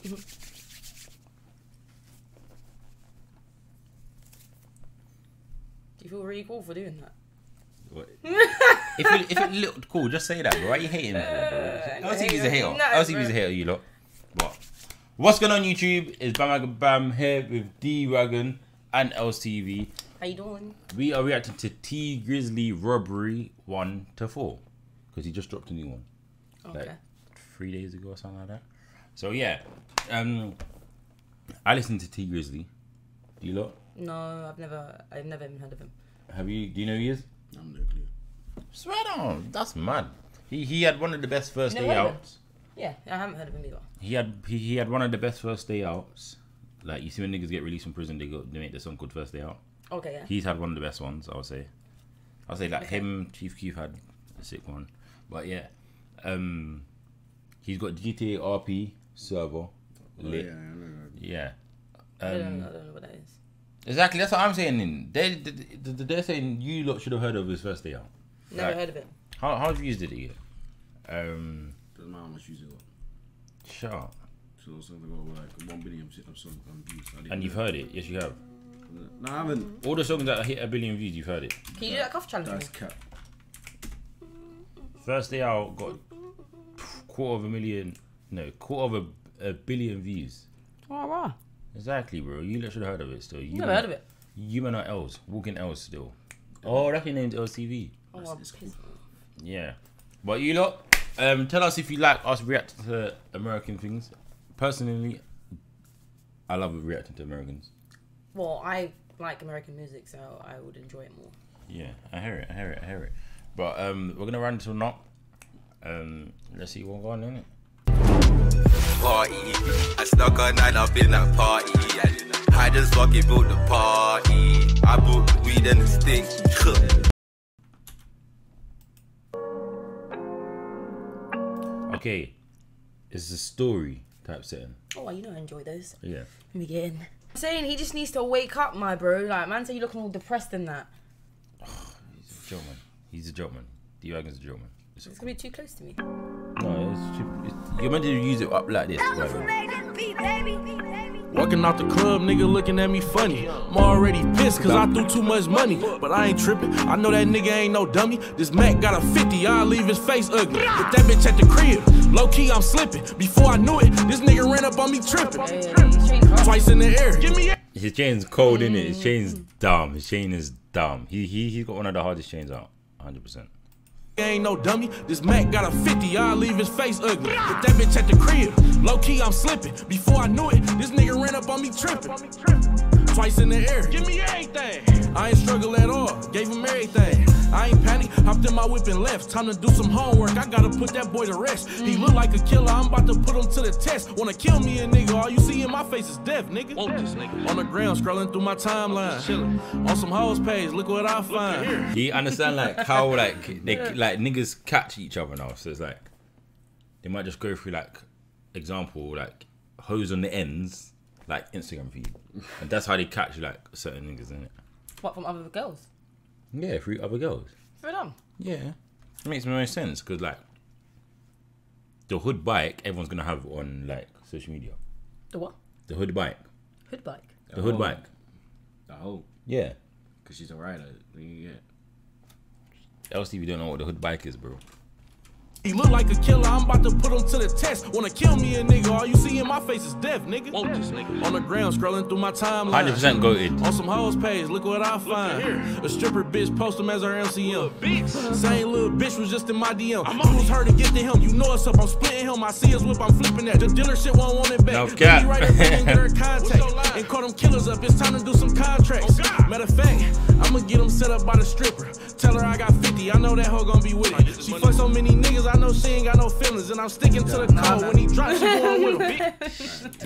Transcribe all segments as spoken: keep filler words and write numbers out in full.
You feel really cool for doing that? What? if, it, if it looked cool, just say that, bro. Why are you hating that, bro? L C V's a hater. L C V's a hater, you lot. What? What's going on YouTube? It's Bandwagonbam here with D-Wagon and L C V. How you doing? We are reacting to T Grizzley Robbery one to four. Because he just dropped a new one. Okay. Like three days ago or something like that. So yeah. Um I listened to T Grizzley. Do you lot? No, I've never I've never even heard of him. Have you do you know who he is? I'm no clue. Swear on, that's mad. He he had one of the best first You day never heard of outs. Yeah, I haven't heard of him either. He had he, he had one of the best first day outs. Like you see when niggas get released from prison, they go they make the song called First Day Out. Okay, yeah. He's had one of the best ones, I would say. I'll say like Okay. him, Chief Keef had a sick one. But yeah. Um he's got G T A R P server. Oh, Lit. yeah, I know that. Yeah. I, don't Um, know, I don't know what that is. exactly, that's what I'm saying. In they, they, they they're saying you lot should have heard of his first day out. Never Like, heard of it. How how views did he get? Um, Doesn't matter how much views it got. shut up. So something got like one billion of songs on views. I didn't And you've know. heard it, yes you have. No, I haven't. All the songs that hit a billion views, you've heard it. Can you do that cough challenge? That's for me? cap. First day out got quarter of a million, no, quarter of a, a billion views. Oh wow. Exactly, bro. You lot should have heard of it still. You Never heard of it. You men are L's, walking L's still. Oh, that's your name's L C V. Oh, I'm pissed. Yeah. But you lot, um, tell us if you like us reacting to American things. Personally, I love reacting to Americans. Well, I like American music, so I would enjoy it more. Yeah, I hear it, I hear it, I hear it. But um, we're gonna run into a knock. Um, let's see what's going on in it. Party, I snuck a night up in that party. I just fucking built the party. I bought the weed and the stink. Okay, it's a story type setting. Oh, you know I enjoy those. Yeah. Let me get in. I'm saying he just needs to wake up, my bro. Like, man, say you looking all depressed in that. He's a joke man. He's a joke man. D-Wagon's a joke man. It's, It's gonna be too close to me. no, it's, it's, you're meant to use it up like this. Walking out the club, nigga looking at me funny. I'm already pissed cause I threw too much money. But I ain't tripping, I know that nigga ain't no dummy. This Mac got a fifty, I'll leave his face ugly. Put that bitch at the crib, low key I'm slipping. Before I knew it, this nigga ran up on me tripping. Twice in the air, give me a His chain's cold, innit? His chain's dumb. His chain is dumb. He he he's got one of the hardest chains out. one hundred percent. ain't no dummy. This Mac got a fifty, I'll leave his face ugly. Put that bitch at the crib, low key I'm slipping. Before I knew it, this nigga ran up on me tripping. Twice in the air, give me everything. I ain't struggle at all, gave him everything. I ain't panic, hopped in my whip and left. Time to do some homework, I gotta put that boy to rest. He look like a killer, I'm about to put him to the test. Wanna kill me a nigga, all you see in my face is death, nigga. Want this nigga. On the ground, scrolling through my timeline. Chilling. On some hoes page, look what I find. Do you understand like how like they like niggas catch each other now? So it's like they might just go through like example like hoes on the ends like Instagram feed, and that's how they catch like certain niggas in it. What, from other girls? Yeah, through other girls. For them. Yeah, it makes no sense because like the hood bike everyone's gonna have on like social media. The what? The hood bike. Hood bike. The hood Oh. bike. I hope. Yeah. Because she's a rider. Yeah. L C V don't know what the hood bike is, bro. He look like a killer, I'm about to put him to the test. Wanna kill me a nigga, all you see in my face is death, nigga. Want this nigga. On the ground, scrolling through my timeline. one hundred percent goated. On some hoes page, look what I find. A stripper bitch, post him as her M C M. Same little bitch was just in my D M. You was her to get to him, you know it's up, I'm splitting him. I see his whip, I'm flipping that. The dealership won't want it back. No Let cap. me right up and get her contact. And call them killers up, it's time to do some contracts. Matter of fact, I'ma get them set up by the stripper. Tell her I got fifty, I know that hoe gon' be with it. She fuck so many niggas, I know she ain't got no feelings. And I'm sticking to the code. When he drops, she going with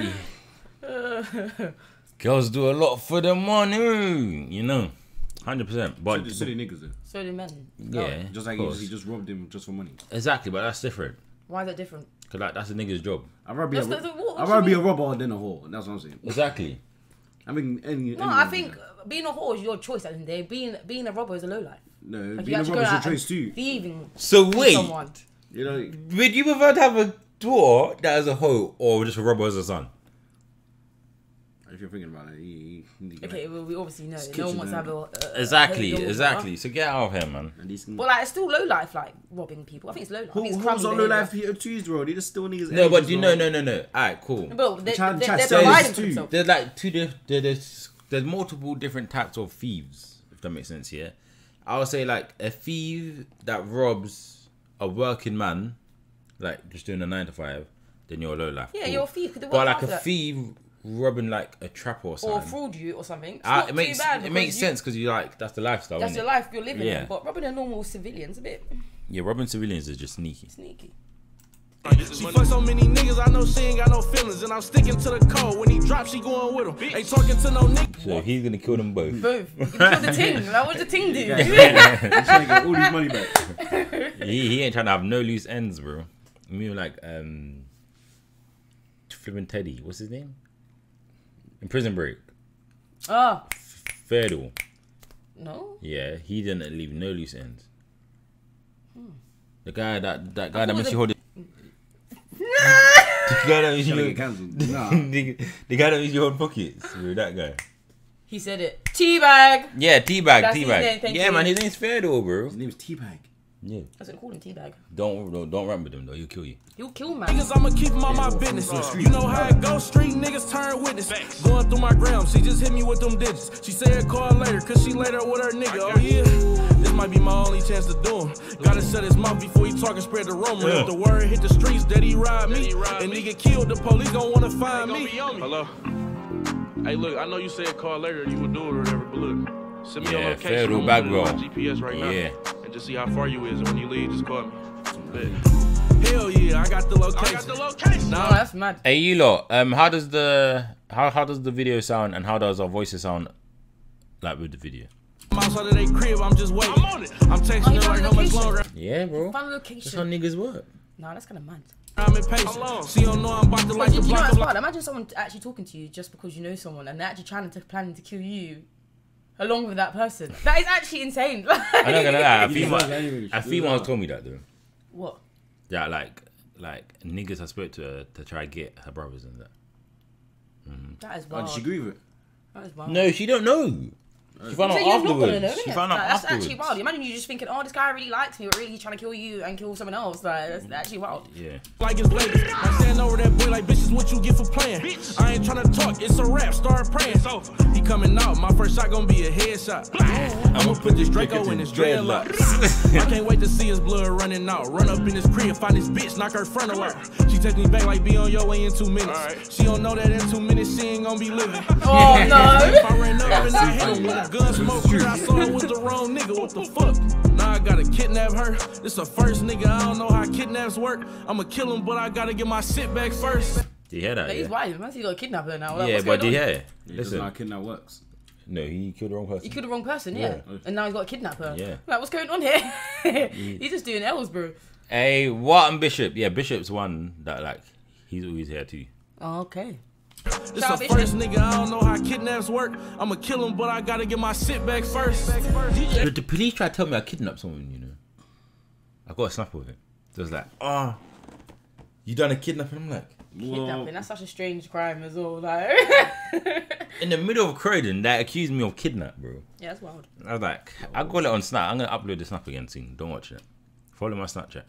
him. Girls do a lot for the money, you know. one hundred percent. But So the niggas then. So do men. yeah, Just like of he course. just, he just robbed him just for money. Exactly, but that's different. Why is that different? Cause like that's a nigga's job. I'd rather be a, That's the- what- what I'd you rather be a mean? robber than a whore. That's what I'm saying. Exactly. I mean, any. No, I think being a whore is your choice at the end of the day. Being being a robber is a low life. No, Like being a actually robber is go your out and choice too. Thieving. So with wait, someone. You know, would you prefer to have a daughter that is a hoe or just a robber as a son? If you're thinking about it, he, he, he Okay, well, we obviously know. It's No one wants to kitchen, have a. Uh, Exactly, a exactly. So get out of here, man. and these Well, like, it's still low life, like robbing people. I think it's low life. I who, think it's who's on crummy low life behaviour. Peter Tuesday, bro? They just still niggas. No, but ages, do you bro. know? No, no, no. Alright, cool. But they, Child- they, child they're sales providing for too. themselves. There's like two. Di- there- there's there's multiple different types of thieves, if that makes sense. Yeah, I would say like a thief that robs a working man, like just doing a nine to five, then you're low life. Yeah, cool. you're a thief. But But like a thief robbing like a trapper or or something. fraud you or something. It's Uh, not it makes too bad it because makes you- sense because you like that's the lifestyle. That's innit? the life you're living Yeah. in. But robbing a normal civilian's a bit Yeah, robbing civilians is just sneaky. sneaky. She fuck so many niggas, I know she ain't got no feelings, and I'm sticking to the code. When he drops, she going with him. Ain't talking to no nigga. So he's gonna kill them both. Both. You can kill the ting. Like, what does the ting do? He's trying to get all his money back. he, he ain't trying to have no loose ends, bro. I mean, like um, flipping Teddy. What's his name? In Prison Break. Ah, Ferdal. no. Yeah, he didn't leave no loose ends. The guy that that guy I that thought makes the- you hold it. The guy that makes you Trying to hold get cancelled. Nah. the, the guy that makes you hold pockets. Bro, that guy. He said it. Teabag. Yeah, Teabag, That's his Teabag. name, thank Yeah, you. man, his name's Ferdal, bro. His name's Teabag. Yeah. That's what they call him, Teabag. Don't don't don't run with him though. He'll kill you. He'll kill man. Niggas, I'ma keep him on my business. You know how it goes, street niggas turn witness. Going through my gram, she just hit me with them digits. She said call later, cause she later with her nigga. Oh yeah, this might be my only chance to do him. Gotta shut his mouth before he talk and spread the rumor. If the word hit the streets that he ride me, and he get killed, the police gon' wanna find me. Hello. Hey, look, I know you said call later, you would do it or whatever, but look, send me Yeah, your location. Federal I'm back gonna do row. my G P S right now. Yeah. And just see how far you is, and when you leave, just call me. Bet. Hell yeah, I got the location. I got the location. No, Nah, that's mad. Hey, you lot. Um, how does the how how does the video sound and how does our voices sound like with the video? I'm outside of they crib, I'm just waiting. I'm on it. I'm texting Oh, you her found like the how much location? longer. Yeah, bro. Find a That's how location. niggas work. No, that's kind of mad. I'm impatient. She don't know I'm about to But like you, the you know block what's of bad? Imagine someone actually talking to you just because you know someone and they're actually trying to planning to kill you along with that person. That is actually insane. I'm not gonna lie. A You female, deserve anyway, a you female has deserve. told me that though. What? That like like niggas I spoke to her to try to get her brothers and that. That is Oh, wild. did she agree with it? That is wild. No, she don't know. She found So out you're not afterwards. gonna know, She innit? found out Like, that's afterwards. actually wild. Imagine you just thinking, oh, this guy really likes me, but really he's trying to kill you and kill someone else. Like, that's actually wild. Yeah. like it's Vegas. I'm standing over that boy like bitch is what you get for playing. I ain't trying to talk, it's a rap, start praying. So he coming out, my first shot gonna be a headshot. I'ma put this Draco in his dreadlocks. I can't wait to see his blood running out. Run up in his crib, find his bitch, knock her frontal out. She text me back like be on your way in two minutes. She don't know that in two minutes she ain't gonna be living. Oh, no. If I ran up and I hit him with a gun smoke clear, I saw it was the wrong nigga. What the fuck? Now I gotta kidnap her. This the first nigga, I don't know how kidnaps work. I'ma kill him, but I gotta get my shit back first. Do you hear that? Like, he's Yeah, wild. Man, he got a kidnapper now. Like, yeah what's but do going you on? hear? Yeah, that's Listen, not how kidnap works. no, he killed the wrong person. He killed the wrong person, yeah. Yeah. And now he's got a kidnapper. Yeah. Like, what's going on here? He's just doing L's, bro. Hey, what and Bishop? Yeah, Bishop's one that like he's always here too. Oh, okay. This the Shout out first Bishop. nigga, I don't know how kidnaps work. I'ma kill him, but I gotta get my shit back first. The, the police tried to tell me I kidnapped someone, you know. I got a snap with it. So it was like, oh, you done a kidnapping? I'm like, Kidnapping, that's such a strange crime as well. Like, in the middle of Croydon, they accused me of kidnap, bro. yeah, that's wild. I was like, I got it on Snap. I'm gonna upload the Snap again soon. Don't watch it. Follow my Snapchat.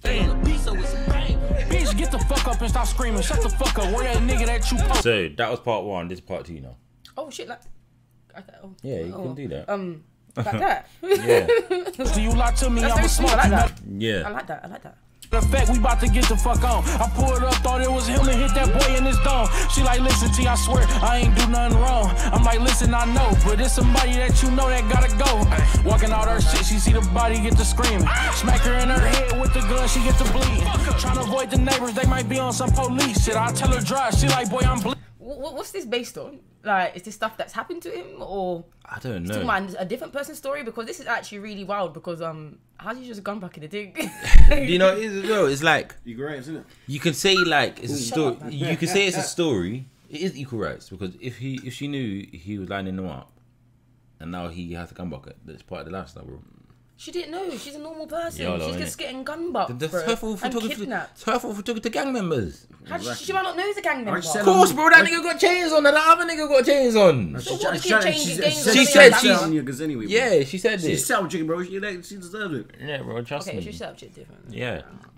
Bitch, get the fuck up and stop screaming. Shut the fuck up. Where that nigga that you post? So that was part one. This is part two now. Oh, shit, like. like that, oh. Yeah, you oh. can do that. Um, like that. Yeah, Do you lie to me? That's I'ma very smart. smoke I like you. that. I yeah. like that. I like that. Matter of fact, we about to get the fuck on. I pulled up, thought it was him and hit that boy in his dome. She like, listen, T, I swear, I ain't do nothing wrong. I'm like, listen, I know, but it's somebody that you know that gotta go. Walking out her shit, she see the body get to screaming. Smack her in her head with the gun, she get to bleeding. Trying to avoid the neighbors, they might be on some police shit. I tell her drive, she like, boy, I'm bleeding. What, what's this based on? Like, is this stuff that's happened to him, or I don't talking know. about a different person's story? Because this is actually really wild. Because um, how do you just gun back in the thing? You know, it is as well. It's like Equal rights, isn't it? you can say like it's a Shut story. up, man. You can say it's a story. It is equal rights because if he if she knew he was lining them up, and now he has to come back, that's part of the lifestyle, bro. She didn't know. She's a normal person. Yolo, She's innit? just getting gun bucked, That's bro, her fault for and talking to, kidnapped. it's her fault for talking to gang members. How does she, she might not know he's a gang member. I said- Of course, bro, that nigga got chains on and that other nigga got chains on. So what, she changing games She on said the she's- other on man? niggas anyway. Bro. Yeah, she said She's this. self chicken, bro. She, like, she deserved it. Yeah, bro, trust Okay, me. she set up shit different. Yeah.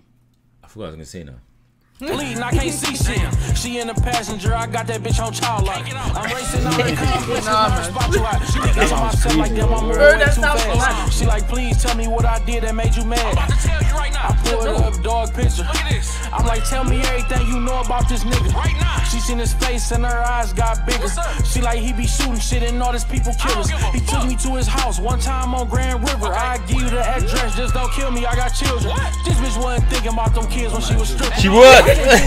I forgot what I was gonna say now. Bleeding, I can't see shit. She in the passenger, I got that bitch on child lock. I'm racing out the car, Nah, man. spot you out. She thinking to myself like damn, I'm moving Bro, way that too sounds fast. mad. She like, please tell me what I did that made you mad. I'm about to tell you right now. I pulled up dog picture. Look at this. I'm like, tell me everything you know about this nigga. Right now. She seen his face and her eyes got bigger. She like, he be shooting shit and all this people killers. He took me to his house one time on Grand River. I give you the address, just don't kill me. I got children. This bitch wasn't thinking about them kids when she was stripping. She would.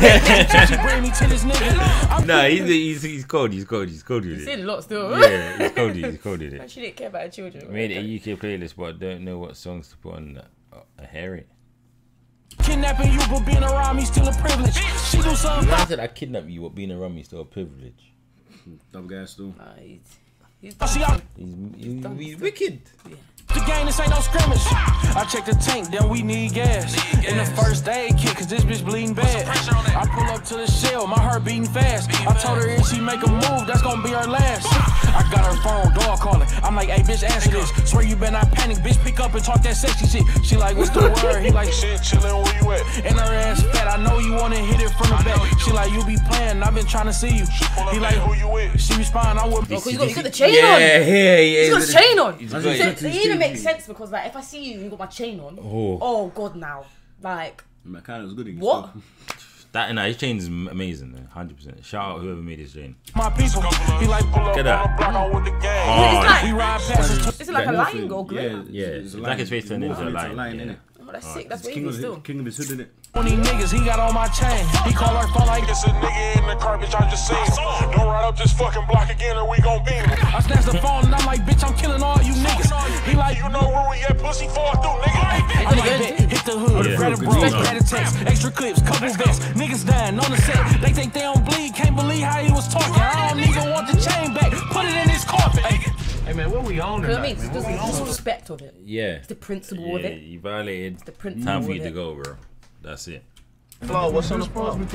She bring me to this nigga. Nah, he's, he's he's cold. He's cold. He's cold with He's it. seen a lot still. Yeah, he's cold. He's cold with it. She didn't care about her children. Made a U K playlist, but I don't know what songs to put on. That. Oh, I hear it. Kidnapping you, but being around me still a privilege. She do something. I said I kidnap you, but being around me is still a privilege. Double gas still. Nah, he's, he's, She out He's, he's, he's wicked. the game, this ain't no scrimmage. I check the tank, then we need gas. In the first aid kit, cause this bitch bleeding bad. I pull up to the shell, my heart beating fast. I told her if she make a move, that's gonna be her last. I got her phone, dog calling. I'm like, hey, bitch, answer this. Swear you better not panic, bitch, pick up and talk that sexy shit. She like, what's the word? He like, shit, chillin', where you at? And her ass fat, I know you wanna hit it from the back. She like, you be playing, I've been trying to see you. He like, who you with? She respond, I would. oh, cause you got, you got the chain Yeah, on. yeah, yeah. He's got his chain on. He's So, got it. so it even makes sense because like if I see you and you got my chain on, Oh. oh god now, like My kind was good. against what? stuff. That and his chain is amazing, man. one hundred percent. Shout out whoever made his chain. My people, he like, pull up Look at that. on the block on with the gang. Hard. We ride past it. Is it like a lion or Yeah, gorilla? Yeah, it's like his face turned into a lion, yeah. innit? Oh, that's sick. That's King wavy of, still. his, king of his hood, innit? twenty niggas he got on my chain. He call her phone like it's a nigga in the car, bitch. I just seen him. Don't ride up this fucking block again or we gon' beam him. I snatch the phone and I'm like, bitch, I'm killing all you niggas. He like, you know where we at, pussy fall through, nigga. I'm like, bet, hit the hood, Yeah. grab a bro, grab a text, extra clips, couple vests. Niggas dying on the set. They think they don't bleed, can't believe how he was talking. I don't even want the chain back. Put it in his coffin. Hey man, what we on You know what I tonight, mean? man? It's What we just on? the respect of it. Yeah. It's the principle of Yeah, it. you violated. The principle Time for of you to it. go, bro. That's it. Flo, what's on the spot? That's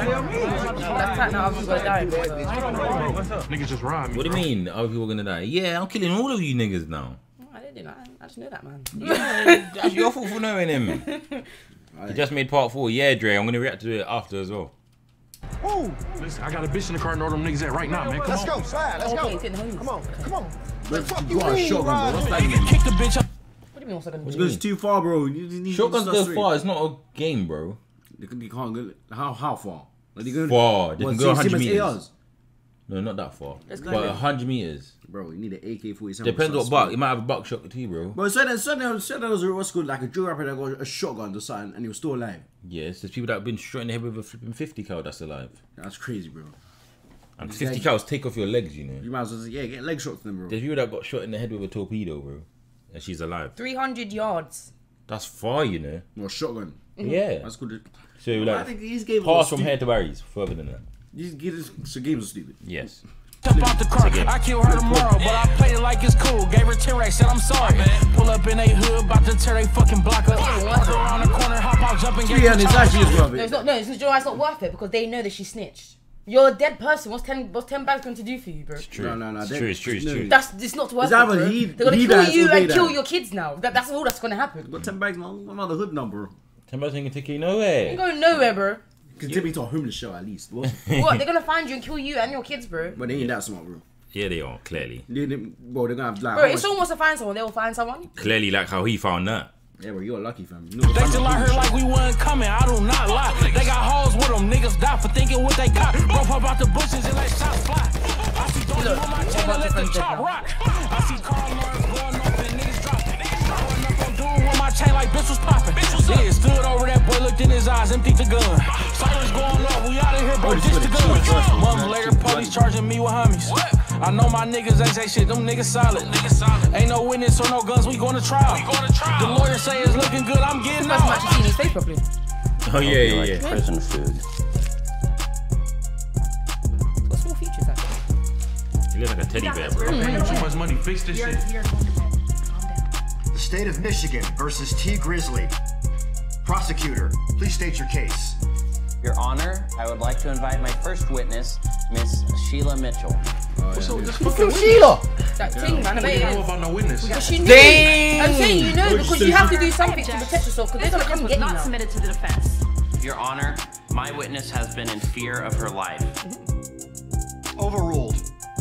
that now. I'm gonna die. Bro. What's up? Niggas just robbed me. What do you mean? Other people are gonna die? Yeah, I'm killing all of you niggas now. I didn't do that. I just know that, man. Yeah, that's your fault for knowing him. He just made part four. Yeah, Dre, I'm gonna react to it after as well. Ooh, listen, I got a bitch in the car and all them niggas at right now, man. Come Let's on. go, slide. Let's Okay, go. it's getting homies. Come on, come on. But Fuck you you are mean, shotgun, bro. Rod? What's that mean? Kick the bitch up. What do you mean? What's I gonna It's do? because it's too far, bro. You, you need Shotguns to go straight. far. It's not a game, bro. They can be can't go. How how far? Like they go Far. They What, can go same- one hundred same as meters. A Rs? No, not that far. Let's go. But one hundred meters. Bro, you need an A K forty-seven. Depends what buck. You might have a buckshot too, bro. Bro, so then, so then, so then was what's called like a drill rapper that got a shotgun or something, and he was still alive. Yes, there's people that have been shot in the head with a flipping fifty cal that's alive. That's crazy, bro. And It's fifty like- cals take off your legs, you know. You might as well say, yeah, get leg shots to them, bro. There's people that got shot in the head with a torpedo, bro. And she's alive. three hundred yards. That's far, you know. Or shotgun. Yeah. That's good. So I like, think these games pass are from stupid. here to Barry's, further than that. These games, so games are stupid. Yes. Jump out the car, I kill her tomorrow, but I played it like it's cool. Gave her ten racks, said I'm sorry. Pull up in a hood, about to tear they fucking block up. Walk around the corner, hop out, jump and get three hundred actually is worth No, it's it. not. No, it's, you know why it's not worth it because they know that she snitched. You're a dead person. What's ten? What's ten bags going to do for you, bro? True. No, no, no. It's they- true, it's true, it's no. true. That's it's not worth It's it, either bro. he- They're gonna he kill dies you or they and kill die. your kids now. That, that's all that's gonna happen. Got ten bags, man. I'm not the hood number. Ten bucks ain't gonna take you You nowhere. ain't going nowhere, bro. Can take me to a homeless show at least. What? What? They're gonna find you and kill you and your kids, bro. But they ain't that smart, bro. Yeah, they are, clearly. They, they, bro, they're gonna have like. Bro, how if much- someone wants to find someone, they will find someone. Clearly, like how he found that. Yeah, bro, you're lucky, fam. You know, They still out here like we wasn't coming, I do not lie. They got hoes with them, niggas die for thinking what they got. Rope up out the bushes and let shots fly. I see Dory Look, with my I'm chain about and to let the friend chop dead now. rock. I see Carl Lawrence going off and niggas dropping. I run up on dude with my chain like bitch was popping. Yeah, stood over that boy, looked in his eyes, emptied the gun. Sirens going off, we out of here, bro, ditch the gun. Month later, police charging me with homies. I know my niggas ain't say shit, them niggas solid. Ain't no witness or no guns, we going to trial. The lawyer say it's looking good, I'm getting First time I out. actually seen his face properly. Oh, yeah, yeah, yeah. Prison food. Got small features, actually. He looks like a teddy bear, bro. I'm paying you too much money. Fix this shit. State of Michigan versus T. Grizzley. Prosecutor, please state your case. Your Honor, I would like to invite my first witness, Miss Sheila Mitchell. What's up with this Who's fucking Sheila? That thing, man. I We bet didn't it know is. about no witness. But she knew. Damn. I'm saying you know What because you you say? have to do something to protect yourself because they're gonna come and get you not now. submitted to the defense. Your Honor, my witness has been in fear of her life. Overruled.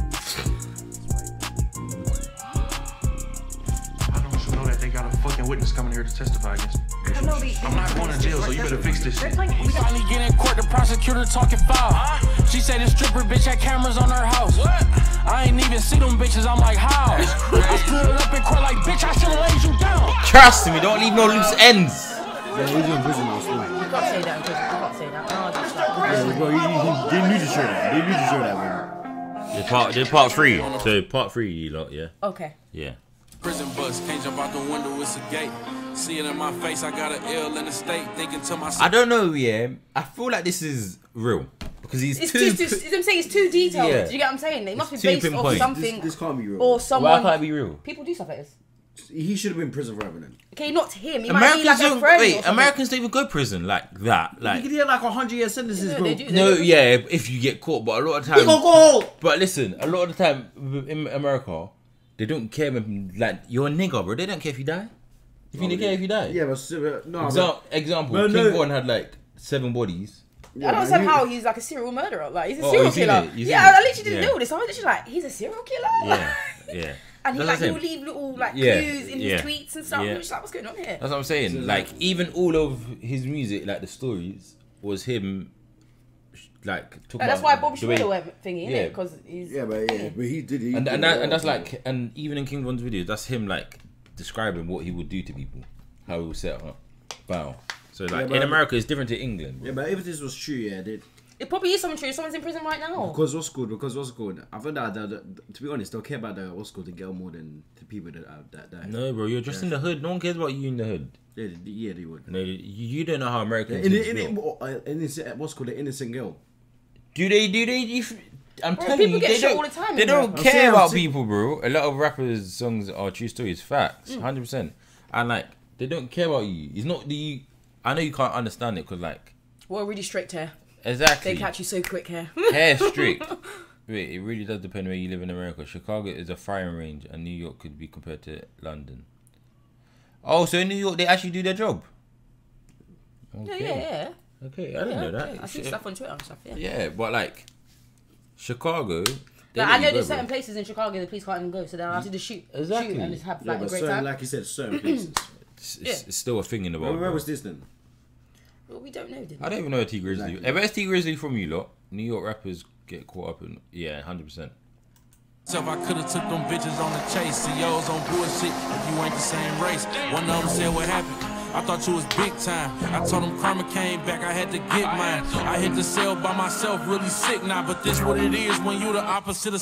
I don't want you to know that they got a fucking witness coming here to testify against me. I'm not going to jail, so you better fix this shit. We finally get in court, the prosecutor talking foul. She said the stripper bitch had cameras on her house. What? I ain't even see them bitches, I'm like, how? I stood up in court like, bitch, I should've laid you down. Trust me, don't leave no loose ends. Yeah, he's in prison now, still. You can't say that in prison. You can't say that. No, just like, Yeah, bro, he, he, they need to show that. They need to show that, man. They're part, they're part three. So part three, you lot, yeah. okay. Yeah. Prison bus, can't jump out the window, it's a gate. See it in my face, I got an ill in the state, thinking to myself. I don't know, yeah. I feel like this is real because he's It's too. too, too, I'm saying it's too detailed. Yeah. Do you get what I'm saying? It must be It's too based off pinpoint. something This, this can't be real. or Why someone. can't it be real? People do stuff like this. He should have been in prison forever then. Okay, not to him. He might be Americans like a don't. friend or Wait, something. Americans don't even go to prison like that. You Like could get like a hundred year sentences, Yeah, bro. they do. They no, do. yeah, if you get caught, but a lot of He times. gonna go. But listen, a lot of the time in America, they don't care when, like, you're a nigger, bro. They don't care if you die. You think they care if you die? Yeah, but uh, no. Exam- example, No, King no. Von had like seven bodies. Yeah, I don't man, understand you- how he's like a serial murderer. Like he's a Oh, serial you seen killer. it? You Yeah, seen I it? literally didn't Yeah. know this. I was literally like, he's a serial killer. Yeah, yeah. And he That's like what he'll I'm saying. leave little like Yeah, clues in yeah, his tweets and stuff. yeah. We're just like, what's going on here? That's what I'm saying. Like even all of his music, like the stories, was him. Like talking Like, that's about why Bob the way- Schmurder went thingy, Yeah. innit? Because he's Yeah, but yeah, but he did. He and did and, that, it and that's well. like, and even in King Von's videos, that's him like describing what he would do to people, how he would set up. Wow. So like Yeah, but- in America, it's different to England. Bro. Yeah, but if this was true, yeah, they, it probably is something true. Someone's in prison right now. because what's good, because what's good. I think that, that, that to be honest, they'll care about the what's good to get more than the people that uh, that die. No, bro, you're just in the hood. No one cares about you in the hood. Yeah, they- yeah, they would. No, you, you don't know how Americans. In, kids in, in, feel. uh, innocent, what's called the innocent girl. Do they? Do they? If, I'm Bro, telling people you, get they shot don't. all the time They in don't America. care I'm saying- about I'm saying- people, bro. A lot of rappers' songs are true stories, facts, hundred percent. And like, they don't care about you. It's not the. I know you can't understand it because, like, Well, really strict hair. exactly. They catch you so quick here. Hair strict. Wait, it really does depend where you live in America. Chicago is a firing range, and New York could be compared to London. Oh, so in New York they actually do their job. Yeah, yeah, yeah. Okay, I didn't yeah, know that. yeah. I see stuff on Twitter and stuff. Yeah. Yeah, but like Chicago. they Like, let I know you there's go, certain bro. places in Chicago the police can't even go, so they'll have to just shoot, Exactly. shoot and just have Yeah, like a but great certain, time. like you said, certain places. It's, it's, Yeah. it's still a thing in the world. Where, where bro. was this then? Well, we don't know, did we? I don't even know a T Grizzly. Exactly. If it's T Grizzly from you lot, New York rappers get caught up in. Yeah, hundred percent. If I could've took them bitches on the chase, C Os on bullshit, if you ain't the same race. One of them said what happened. I thought you was big time. I told him karma came back, I had to get mine. I hit the cell by myself, really sick now, but this what it is when you the opposite of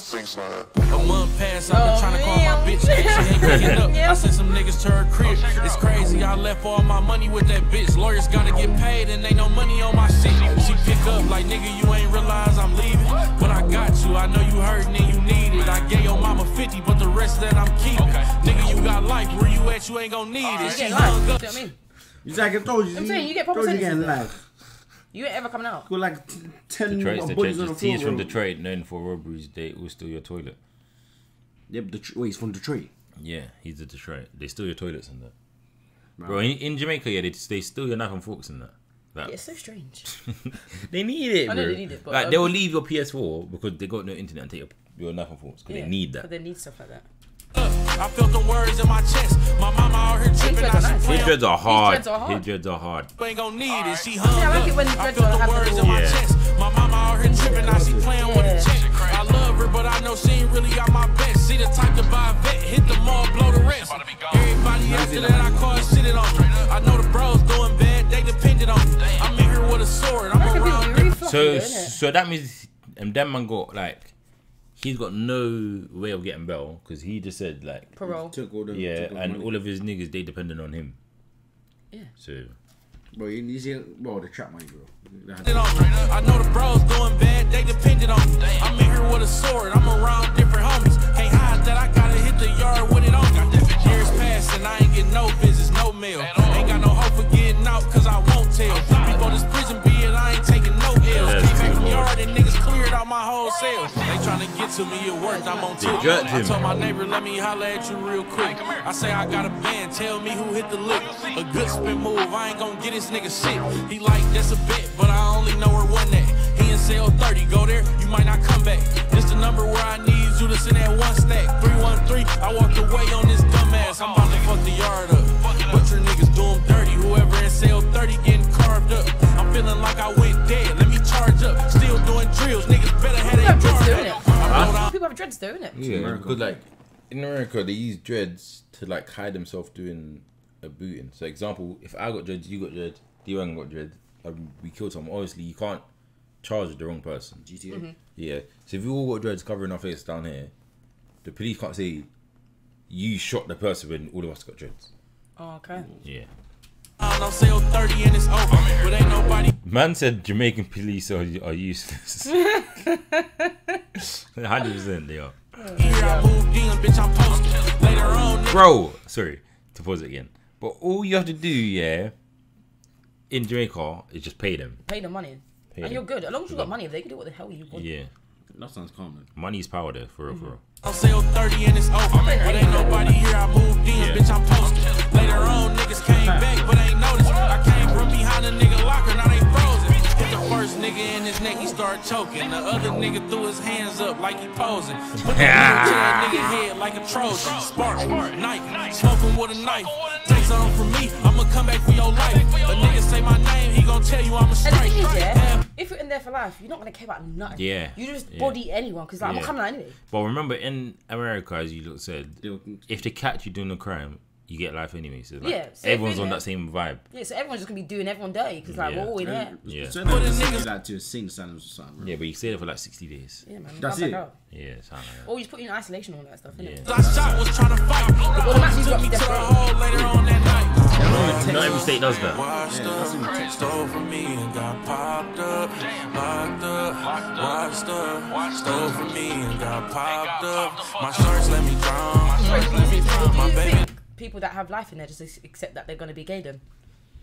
a month passed, I've been trying to call my bitch, she ain't picking up. I sent some niggas to her crib. It's crazy, I left all my money with that bitch. Lawyers gotta get paid and ain't no money on my shit. She pick up like, nigga, you ain't realize I'm leaving, but I got you. I know you hurting and you need it. I gave your mama fifty, but the rest that I'm keeping. Nigga, you got life. Where you at? You ain't gon' need it. You She get hung life. up. Do you know what I mean? It's like I told you. I'm saying, you get proper told you getting sentences life. You ain't ever coming out. Got like t- ten Detroit's bodies Detroit. on the Just floor. teams from bro. Detroit known for robberies. They will steal your toilet. Yeah, but Detroit, wait, he's from Detroit. Yeah, he's a Detroit. They steal your toilets and that. Right. Bro, in, in Jamaica, yeah, they they steal your knife and forks and that. Like, Yeah, it's so strange. they need it, I bro. know they need it, but, like um, they will leave your P S four because they got no internet and take your, your knife and forks because Yeah, they need But that. they need stuff like that. I felt the words in my chest. My mama out here tripping. dreads are Now she nice. His playing. dreads are hard. dreads are hard. His dreads are hard. Ain't gon' need it. She hung Yeah, I like up. it when I dreads felt are the have words the in my Yeah. chest. My mama out here tripping. Now she playing with a Yeah. check. I love her, but I know she ain't really got my best. She the type to buy a vet, hit the mall, blow the rest. Everybody after that, I call shitting on me. I know the bros doing bad, they depended on me. I'm in here with a sword. I'm I reckon people around. be really fluffy, So though, innit? so that means um, that man got like he's got no way of getting bail because he just said like Parole. Took all the yeah, took all the and money. all of his niggas they depended on him. Yeah. So Bro, you need to bro the trap money, bro. Depended on me. I know the bros doing bad, they depended on me. I'm in here with a sword. I'm around different homies. Can't hide that I gotta hit the yard with it on me. Years passed and I ain't get no They tryna get to me, it worked, I'm on two. jerked I him. told my neighbor, let me holler at you real quick. I say I got a band, tell me who hit the lick. A good spin move, I ain't gon' get this nigga shit. He like, that's a bet, but I only know where one at. He in cell thirty, go there, you might not come back. This the number where I need you to send that one stack. three one three, I walked away on this dumbass. I'm about to fuck the yard up. But your niggas do them dirty. Whoever in cell thirty getting carved up. I'm feeling like I went dead. Let me charge up. Still doing drills. Niggas better have their guard up. Huh? People have dreads though, innit? Yeah, because like in America they use dreads to like hide themselves doing a booting. So example, if I got dreads, you got dreads, D-Wagon got dreads, and we killed someone. Obviously, you can't charge the wrong person. G T A. Mm-hmm. Yeah. So if we all got dreads covering our face down here, the police can't say you shot the person when all of us got dreads. Oh, okay. Yeah. I'm sale thirty and it's over, but ain't nobody. Man said Jamaican police are, are useless. one hundred percent they are. Here I moved in, bitch, I'm posted. Later on, Bro, sorry to pause it again. But all you have to do, yeah, in Jamaica is just pay them. Pay the money. Pay and them. you're good. As long as you got money, they can do what the hell you want. Yeah. That sounds common. Money's power there, for real, for real. I'm sale thirty and it's over, but ain't nobody here. I moved in, Yeah. bitch, I'm posted. Later on, niggas came back, but ain't noticed. I came from behind a nigga locker, now they frozen. Hit the first nigga in his neck, he started choking. The other nigga threw his hands up like he posing. Put the needle to that nigga head like a Trojan. Spark, knife, smoking with a knife. Take something from me, I'ma come back for your life. A nigga say my name, he gon' tell you I'm a And the strike. thing is, yeah, if you're in there for life, you're not gonna care about nothing. Yeah. You just Yeah. body anyone because like, Yeah. I'm coming out anyway. But remember, in America, as you look said, They'll- if they catch you doing a crime, you get life anyway. So like, Yeah, so everyone's if on you- that same vibe. Yeah, so everyone's just gonna be doing everyone dirty because like Yeah. we're all in here. Yeah. So they send you like to a sing asylums or something. Bro. Yeah, but you stay there for like sixty days. Yeah, man. That's come it. back out. Yeah, something like Or you just put you in isolation and all that stuff, innit? Yeah. I shot was trying to fight. Well, the match Took me to is the got hole later on that night. that. Not every state does that. Washed up, stole from me and got popped up, locked up, washed up, stole from me and got popped up. My shorts let me drown. It's very easy. So do My you baby. think people that have life in there just accept that they're gonna be gay then?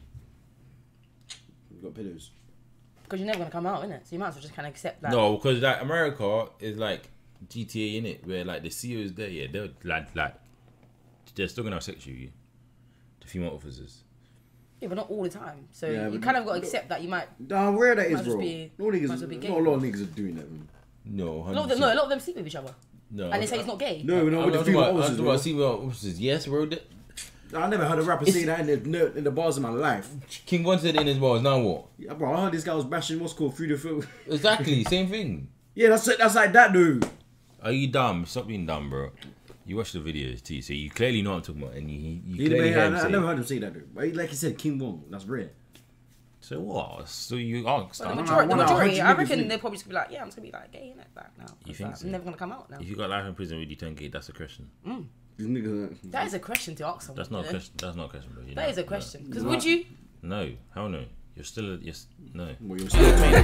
We've got pillows. Because you're never gonna come out, innit? So you might as well just kind of accept that. No, because like America is like G T A in it, where like the C E Os there, yeah, they're like like they're still gonna have sex with you, the female officers. Yeah, but not all the time. So Yeah, you but kind of got to look- accept that you might. Nah, where that is, Might just bro. be- no niggas, might as well be gay. not a lot of niggas are doing that, man. No, A lot of them, one hundred no, a percent. lot of them sleep with each other, No, and they say it's not gay. No, no, I with the was female about, I was officers, about bro. female officers. Yes, bro. The- I never heard a rapper say that in the, no, in the bars of my life. King Von said in his bars. Now what? Yeah, bro, I heard this guy was bashing what's called through the film. Exactly, same thing. Yeah, that's that's like that, dude. Are you dumb? Stop being dumb, bro. You watch the videos too, so you clearly know what I'm talking about, and you you, you He- clearly man, heard I, him I say. never heard him say that, dude. But he- like he said, King Wong. That's rare. So what? So you asked? But the Nah, majority, the nah, majority nah, I niggas reckon think- they're probably just gonna be like, yeah, I'm just gonna be like gay in it back now. You 'Cause, think like, so? I'm never gonna come out now. If you got life in prison, would you turn gay? That's a question. These niggas. That is a question to ask someone. That's not a you know? question. That's not a question, bro. You That know, is a no. question. Because would you? No, hell no. You're still a yes. No. Well, you're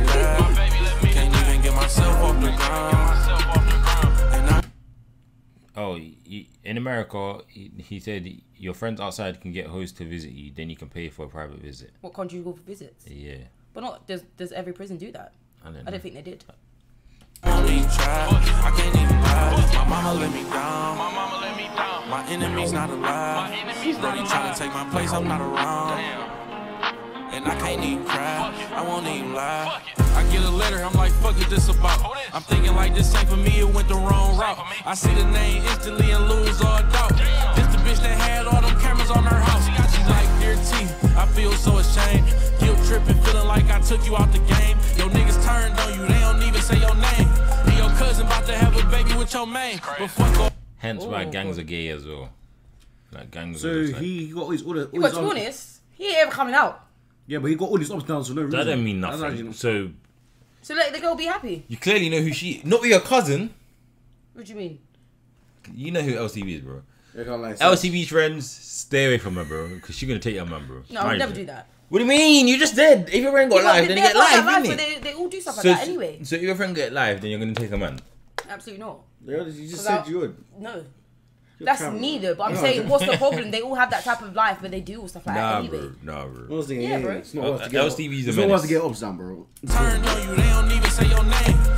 Can't even get myself off the ground. And I Oh, he, in America, he, he said your friends outside can get hosts to visit you, then you can pay for a private visit. What country you go for visits? Yeah, But not does does every prison do that? I don't know. I don't think they did. won't even try. I can't even lie. My mama let me down. My mama let me down. My enemy's not alive. My enemy's not alive. Trying to take my place, I'm not around. And I can't even cry. I won't even lie. I get a letter, I'm like, fuck is this about? I'm thinking like this ain't for me, it went the wrong route. I see the name instantly and lose all doubt. This the bitch that had all them cameras on her house. She's like, dear T, I feel so ashamed. Guilt tripping, feeling like I took you out the game. Your niggas turned on you, they don't even say your name. And your cousin about to have a baby with your man. But fuck off. Hence why Ooh. gangs are gay as well. Like gangs So are just like, he got all his all the. All But his to be other- honest, he ain't ever coming out. Yeah, but he got all these ups downs for no reason. that don't mean That's nothing. actually- So So let the girl be happy. you clearly know who she. Not with your cousin. What do you mean? You know who L C B is, bro. They can't lie. L C B's friends, stay away from her, bro, because she's gonna take your man, bro. No, I would Mind never you. do that. What do you mean? You just did. If your friend got Yeah, live, but then they you get have got live, that life, innit? so they, they all do stuff like So, that anyway. so if your friend get live, then you're gonna take a man. Absolutely not. Yeah, you just Cause said I- you would. No. You're That's traveling. neither, but I'm No. saying, what's the problem? They all have that type of life, but they do all stuff like Nah, that anyway. bro. Nah, bro. Honestly, Yeah, yeah, bro. It's not Uh, worth to get L C B's a It's not worth menace. to get ups down, bro. Turned on you, they don't even say your name. And your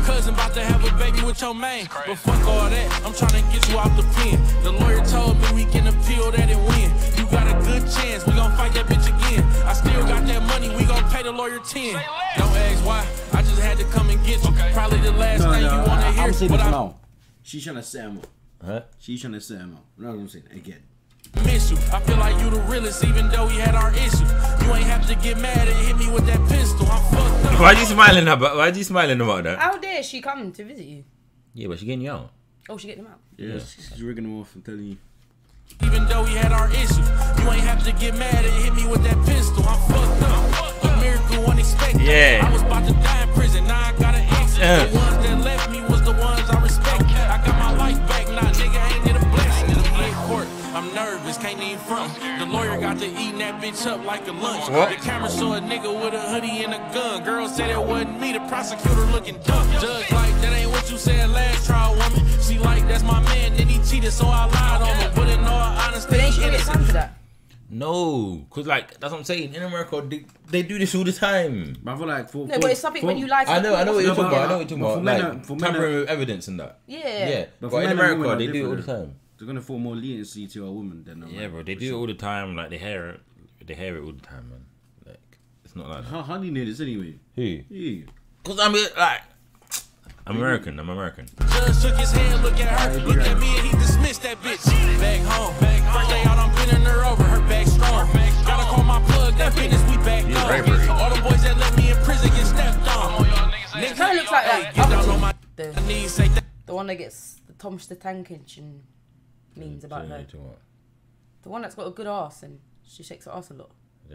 cousin about to have a baby with your man. But fuck all that, I'm trying to get you out the pen. The lawyer told me we can appeal that and win. You got a good chance, we gon' fight that bitch again. I still got that money, we gon' pay the lawyer ten. Don't ask why, I just had to come and get you. Probably the last no, thing no, you wanna I, hear. I'm saying But this I now. She's trying to set him up. Huh? She's trying to set him up. You know what I'm saying? Again. miss you. I feel like you the realest, even though we had our issues. You ain't have to get mad and hit me with that pistol. I'm fucked up. Why are you smiling about? Why are you smiling about that? How dare she come to visit you? Yeah, but she getting you out. Oh, she getting them out. Yeah, she's rigging them off and telling you. Even though we had our issues, you ain't have to get mad and hit me with that pistol. I'm fucked up. A miracle unexpected. Yeah. I was about to die in prison, now I got an exit. Uh. The ones that left me was the ones I respect. I got my life back, now nigga ain't it a blessing. In court, I'm nervous, can't even front. The lawyer got to eating that bitch up like a lunch. What? The camera saw a nigga with a hoodie and a gun. Girl said it wasn't me, the prosecutor looking dumb. Judge like, that ain't what you said last trial, woman. She like, that's my man, then he cheated, so I lied on him. But in all honesty, But ain't she gonna get time for that? No, cause like that's what I'm saying. In America, they, they do this all the time. But I feel like for, No, for, but it's something for, when you lie to I the know, I know what court. you're talking but- about. I know what you're but for talking about. men Like are- for men tampering are- with evidence and that. Yeah. Yeah, But but, for in men and America, women are they do it all the different. time. They're gonna feel more leniency to a woman than a man. Yeah, bro, they do it all the time. Like they hear it, they hear it all the time, man. Like it's not like that. How, how do you know this anyway? Who? Yeah. Cause I'm like, I'm American. I'm American. Judge shook his hand, look at her, look at me, and he dismissed that bitch. Back home, first day out, I'm bending her over, her back strong. Gotta call my plug, that business we back Yeah, on. Robbery. All the boys that left me in prison get stepped on. It kind of looks like that. Get down on my The, knees, say that. the one that gets the Thomas the Tank Engine memes about her. The one that's got a good ass and she shakes her ass a lot.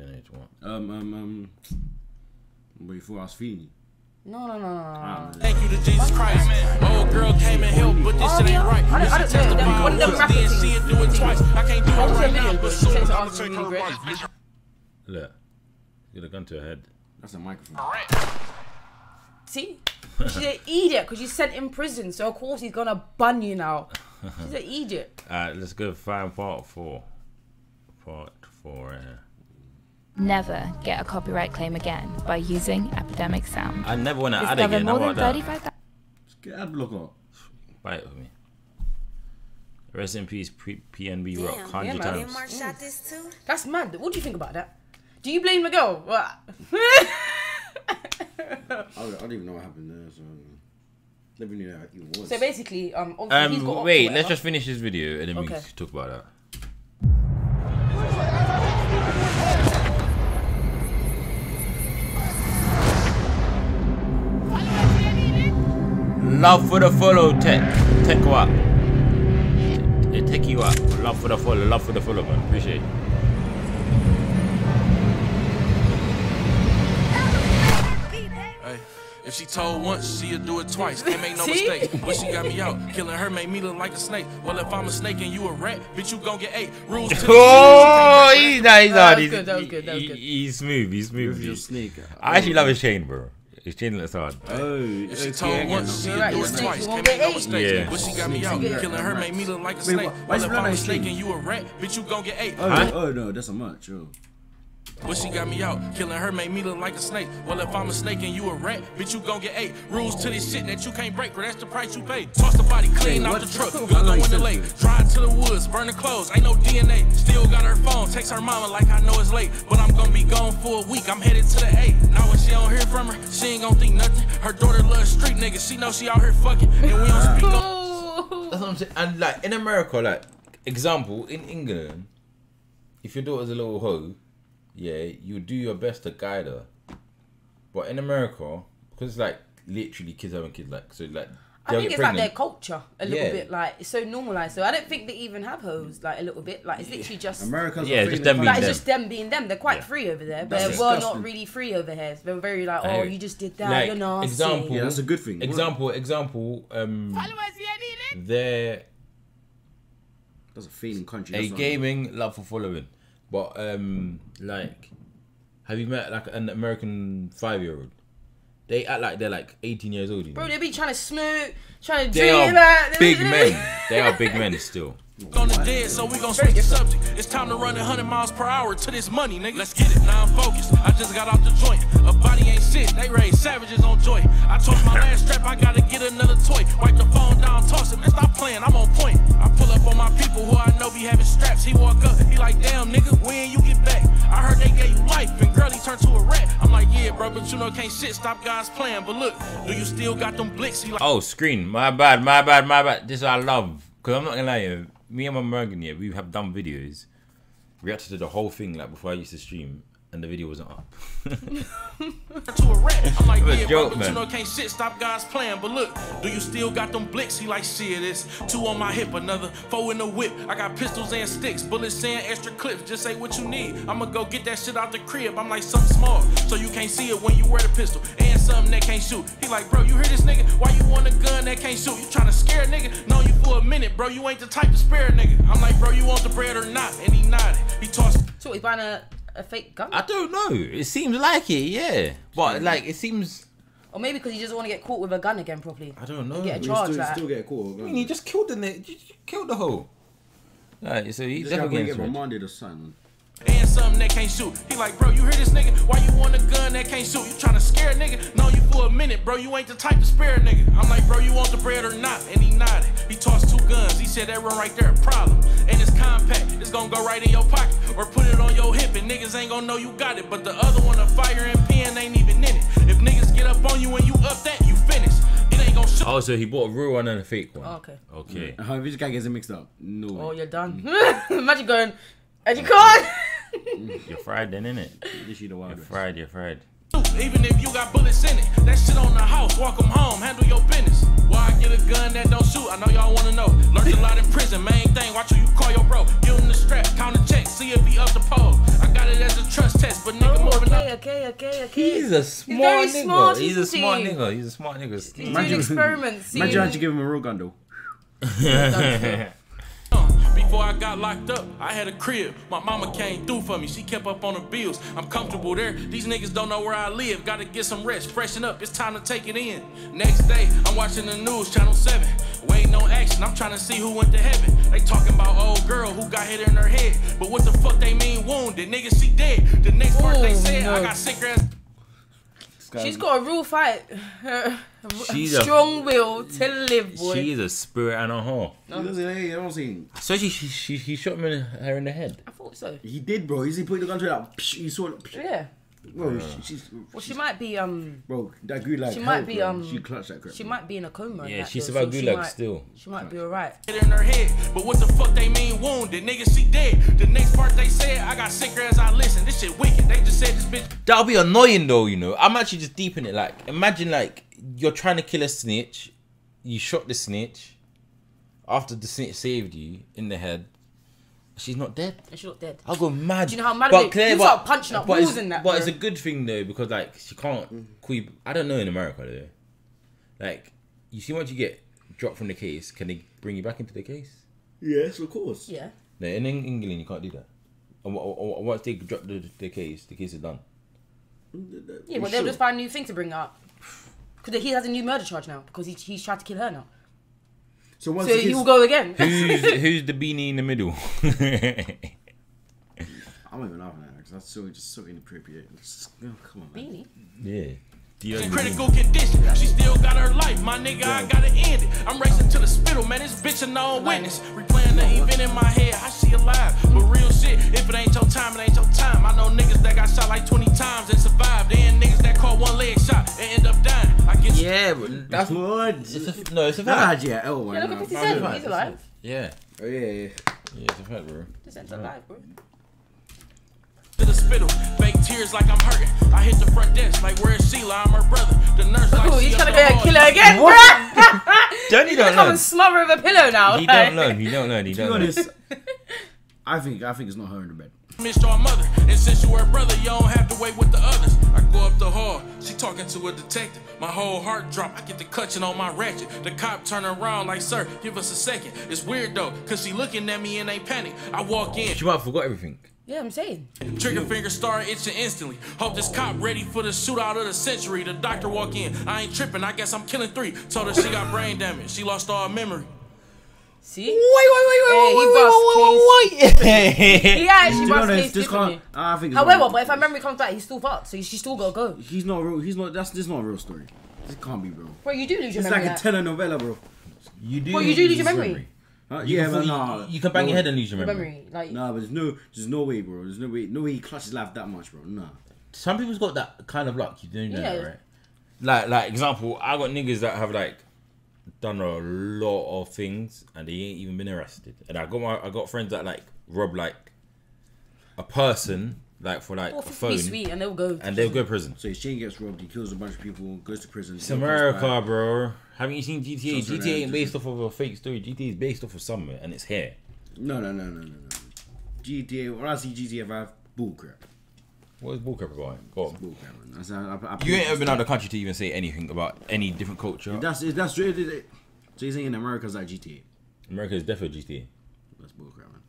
Um, um, um. Before I was feeding. No, no, no, no, no. Thank you to Jesus Christ. Old girl came and helped, but this Oh, shit yeah. ain't right. I don't- I don't know. Them- one of them rapper Then things. see it do it twice. I can't do I it was right a now, video, but but she soon shakes her I'ma ass take really her great. wife. Look, get a gun to her head. That's a microphone. See? She's an idiot because you sent in prison, so of course he's gonna bun you now. She's an idiot. Alright, let's go find part four. Part four. Uh, Never get a copyright claim again by using Epidemic Sound. I never want to add Discover again. How more than about that? thirty-five thousand. Get ad blocker. Buy it with me. Rest in peace, P- PNB Rock. Yeah, Hundred man. times. Shot this too? That's mad. What do you think about that? Do you blame the girl? What? I don't, I don't even know what happened there, so never knew that even was. So basically, um, obviously he's got Um, off wait. or Let's whatever. just finish this video and then Okay. we can talk about that. Love for the follow, tech. Tech what? It take you up. Love for the follow. Love for the follow, man. Appreciate it. Hey, if she told once, she'll do it twice. Can't make no See? mistake. But she got me out. Killing her made me look like a snake. Well, if I'm a snake and you a rat, bitch, you gon' get eight. Rules to the Oh, he's nice. He's That hard. was He's, good, that was good, that was he- good. he's smooth. He's smooth. Your He's- snake. I actually love his chain, bro. His chain looks hard. Oh, If she okay, told I get once, it. she'll Right, do you it snake, twice. you Can't won't make no get eight. mistake. Yeah. But she got me out. Snake. Killing her made me look like a Wait, snake. why- why Well, is if it I'm a like snake snake? and you a rat, bitch, you gon' get eight. Oh, Huh? oh no, that's a much. Oh. But she got me out. Killing her made me look like a snake. Well, if I'm a snake and you a rat, bitch, you gon' get eight. Rules to this shit that you can't break, bro. That's the price you pay. Toss the body clean Hey, out what? the truck. I Gun know in you the said lake. that. Drive to the woods, burn the clothes. Ain't no D N A. Still got her phone. Text her mama like I know it's late. But I'm gonna be gone for a week. I'm headed to the A. Now when she don't hear from her, she ain't gonna think nothing. Her daughter loves street niggas. She know she out here fucking. And we don't speak no. Oh. That's what I'm saying. And like in America, like example in England, if your daughter's a little hoe, yeah, you do your best to guide her. But in America, because it's like literally kids having kids, like so like. I they'll think get it's like their pregnant. culture a little Yeah. bit, like it's so normalized. So I don't think they even have hoes like a little bit. Like it's literally just America's Yeah, a just freedom them being country. like it's them. just them being them. They're quite Yeah. free over there, but That's we're disgusting. not really free over here. We're very like, oh, Hey, you just did that. like, You're nasty. example- Yeah, that's a good thing. Example, example. Um, they're That's a feeding country. a that's what- gaming love for following, but um, like, have you met like an American five-year-old? They act like they're like eighteen years old. You know? Bro, they be trying to smoke, trying to They drink. are like, big men. They are big men still. On the dead, so we gon' switch the subject. It's time to run a hundred miles per hour to this money, nigga. Let's get it. Now I'm focused. I just got off the joint. A body ain't shit. They raise savages on joy. I told my last strap I gotta get another toy. Wipe the phone down, toss it. Man, stop playing. I'm on point. I pull up on my people who I know be having straps. He walk up. He like, damn, nigga, when you get back? I heard they gave you life and girl, he turned to a rat. I'm like, yeah, bro, but you know can't shit. Stop God's plan. But look, do you still got them blicks? He like, oh, screen. My bad. My bad. My bad. This is what I love. Cause I'm not gonna lie, you. Me and my Morgan, yeah, we have done videos, reacted to the whole thing like before I used to stream, and the video wasn't up. to a rat. I'm like, yeah, joke, bro, but man. you know can't shit. Stop God's plan. But look, do you still got them blicks? He like, shit, it's two on my hip, another four in the whip. I got pistols and sticks, bullets and extra clips. Just say what you need. I'ma go get that shit out the crib. I'm like, something small, so you can't see it when you wear the pistol, and something that can't shoot. He like, bro, you hear this nigga? Why you want a gun that can't shoot? You tryna scare a nigga? Know you for a minute, bro. You ain't the type to spare a nigga. I'm like, bro, you want the bread or not? And he nodded. He tossed. So he's buying a, a fake gun? I don't know. It seems like it, yeah. But like, it seems. Or maybe because he doesn't want to get caught with a gun again properly. I don't know. And get a We charge still, like still get caught. I mean, he just killed the ni- you just killed the hoe. Like, so he This definitely guy gets get rich. reminded of something. And something that can't shoot. He like, bro, you hear this nigga? Why you want a gun that can't shoot? You tryna scare a nigga? Know you for a minute, bro. You ain't the type to spare a nigga. I'm like, bro, you want the bread or not? And he nodded. He tossed two guns. He said that run right there, a problem. And it's compact. It's gonna go right in your pocket or put it on your hip, and niggas ain't gonna know you got it. But the other one, a fire and pen, ain't even in it. If niggas get up on you and you up that, you finish. It ain't gonna show. Oh, so he bought a real one and a fake one. Oh, okay. Okay. Uh, if this guy gets it mixed up, no way. Oh, you're done. Imagine going, and you can't. You're fried then, innit? This shit a wild You're west. fried, you're fried. Even if you got bullets in it, that shit on the house, walk them home, handle your business. Why I get a gun that don't shoot? I know y'all wanna know. Learned a lot in prison, main thing, watch who you call your bro. Give him the strap, count the check, see if he up the pole. I got it as a trust test, but nigga Oh, more than okay, okay, okay, okay. He's a smart very nigga. smart, He's a isn't smart he? nigga. He's a smart nigga. He's doing Imagine- experiments. Imagine seeing- how you give him a real gun though. Before I got locked up, I had a crib. My mama came through for me. She kept up on the bills. I'm comfortable there. These niggas don't know where I live. Gotta get some rest, freshen up. It's time to take it in. Next day, I'm watching the news, channel seven. Waiting on action. I'm trying to see who went to heaven. They talking about old girl who got hit in her head. But what the fuck they mean wounded? Nigga, she dead. The next part they Oh, said, no. I got sick ass. She's got a real fight. She's a- strong will to live, boy. She's a spirit and a whore. He doesn't, hey, I don't see. Especially she, she, he shot him in, her in the head. I thought so. He did, bro. He's he put the gun to that. He saw it. Yeah. Bro, she, she's. Well, she might be um. Bro, that good like. She hell, might be bro. um. She clutched that crap. She bro. might be in a coma. and Yeah, that, she though, survived so she gulag might- still. She might be alright. Hit in her head. But what the fuck they mean wounded? Nigga, she dead. The next part they said, I got sicker as I listen. This shit wicked. They just said this bitch. That'll be annoying though, you know. I'm actually just deep in it. Like, imagine like you're trying to kill a snitch, you shot the snitch, after the snitch saved you in the head, she's not dead. And she's not dead. I'll go mad. Do you know how mad but it Claire, is? You but, start punching up but walls it's, and that, But bro. it's a good thing though because like she can't quit. I don't know in America though. Like, you see, once you get dropped from the case, can they bring you back into the case? Yes, of course. Yeah. No, in Eng- England you can't do that. And wa- wa- once they drop the, the case, the case is done. Yeah, but they'll just find a new thing to bring up. Because he has a new murder charge now because he, he's tried to kill her now. So once So the he kids- will go again. Who's who's the beanie in the middle? I'm not even laughing at that because that's so just so inappropriate. Just, oh, come on, man. Beanie. Yeah. In critical condition, she still got her life. My nigga, I gotta end it. I'm racing to the spittle, man. This bitch a known witness. Replaying the event in my head, I see alive. But real shit, if it ain't your time, it ain't your time. I know niggas that got shot like twenty times and survived. Then niggas that caught one leg shot and end up dying. I get Yeah, but that's what. It's a, no, it's a Nah, fact. yeah, oh, Yeah, look at fifty Cent. He's alive. Yeah. Oh yeah, yeah. Yeah, it's a fact, bro. fifty Cent's alive, bro. to the spittle, fake tears like I'm hurting. I hit the front desk like, where's Sheila? I'm her brother. The nurse like, Oh, she he's up trying to the go and hall. kill her again, What? bruh. Don't he don't Come learn. and smother with a pillow now. He like. don't learn. He don't learn. He To be don't learn. honest, I think I think it's not her in the bed. Missed your mother, and since you her brother, you don't have to wait with the others. I go up the hall, she talking to a detective. My whole heart drop, I get the clutching on my ratchet. The cop turn around like, sir, give us a second. It's weird though, cause she looking at me and ain't panic. I walk in. She might have forgot everything. Yeah, I'm saying. Trigger finger start itching instantly. Hope this cop ready for the shootout of the century. The doctor walk in, I ain't tripping, I guess I'm killing three. Told her she got brain damage, she lost all memory. See? Wait, wait, wait, wait, Hey, he wait, bust wait, wait, wait, wait. He actually To be bust honest, case this differently. can't. I think. It's However, wrong. but if my memory comes back, he's still fucked, so she's still gotta go. He's not real. He's not. That's this is not a real story. This can't be, bro. Bro, you do lose your It's memory. like a telenovela, bro. You do. Well, you do lose your memory. Huh? You Yeah, can, but you, nah. you can bang no your way. head and lose your Your memory. memory, like. Nah, but there's no, there's no way, bro. There's no way, no way he clutches life that much, bro. Nah. Some people's got that kind of luck. You do know Yeah. that, right? Like, like example, I got niggas that have like done a lot of things and they ain't even been arrested. And I got my, I got friends that like rob like a person like for like Oh, a be phone, sweet, and they'll go. and they'll go to prison. So his chain gets robbed. He kills a bunch of people. Goes to prison. It's still comes America, back. bro. Haven't you seen G T A? So G T A ain't sorry, based off of a fake story. G T A is based off of somewhere, and it's here. No, no, no, no, no, no. G T A. When I see G T A five, bullcrap. What is bullcrap about? Go on. Bullcrap, man. That's, I, I, I You ain't ever been out of the country to even say anything about any different culture. That's it. That's it. it, it. So you're saying America's like G T A? America is definitely G T A. That's bullcrap, man.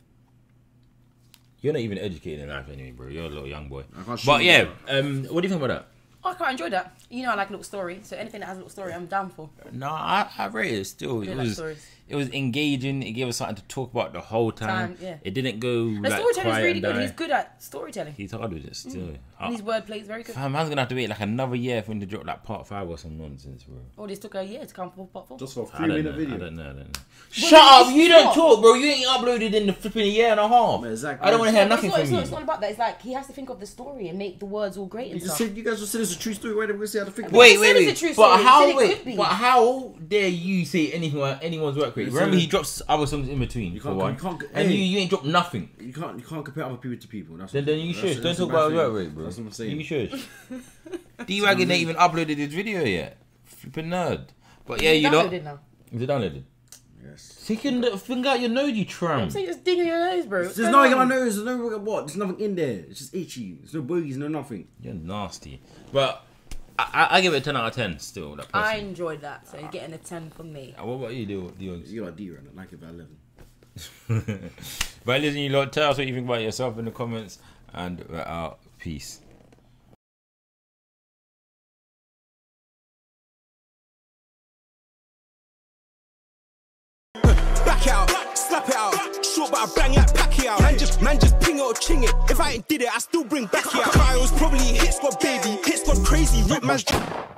You're not even educated in life anyway, bro. You're a little young boy. I can't shoot But yeah, you, um, what do you think about that? I quite enjoy that. You know, I like a little story, so anything that has a little story, I'm down for. No, I, I rate it still. I It like was stories. it was engaging. It gave us something to talk about the whole time. Time, yeah. It didn't go The like storytelling is quiet really and good. die. He's good at storytelling. He's hard with it still. Mm. I- And his wordplay is very good. Fam, man's gonna have to wait like another year for him to drop like part five or some nonsense, bro. Oh, this took a year to come for part four. Just for a I three don't minute know. video. I don't know. I don't know. Well, Shut up! it's You don't not. talk, bro. You ain't uploaded in the flipping year and a half. Man, exactly. I don't want to hear No, but nothing it's not, from it's you. not, it's not about that. It's like he has to think of the story and make the words all great You and just stuff. said you guys just said it's a true story. Why did we say how to think? Wait, I wait, said wait. it's a true But story. I how? said it Wait, could be. but how dare you say anything about anyone's work rate? It's Remember, a- he drops other songs in between. You for can't- one, you can't- and hey. you, you ain't dropped nothing. You can't you can't compare other people to people. That's Then, what, then you that's- should. that's Don't a talk about bad his thing. work rate, bro. That's what I'm saying. You should. D-Wagon ain't even uploaded his video yet. Flipping nerd. But yeah, you know. Downloaded now. Is it downloaded? Yes. Take your finger out your nose, you tram. I'm saying just digging your nose, bro. What's There's going nothing in my on? nose. There's no what. There's nothing in there. It's just itchy. There's no bogies. No nothing. You're nasty. But I, I, I give it a ten out of ten still. That I person. enjoyed that, so you're getting a ten from me. Uh, What about you, do? do You got a D right now. Like it by eleven. But listen, you lot, tell us what you think about yourself in the comments, and we're out. Peace. Back out, slap it out. Short but I bang like Pacquiao. Man just, man just ping it or ching it. If I ain't did it, I still bring back it out. Kyle's probably hit squad baby, hit squad crazy, rip man's.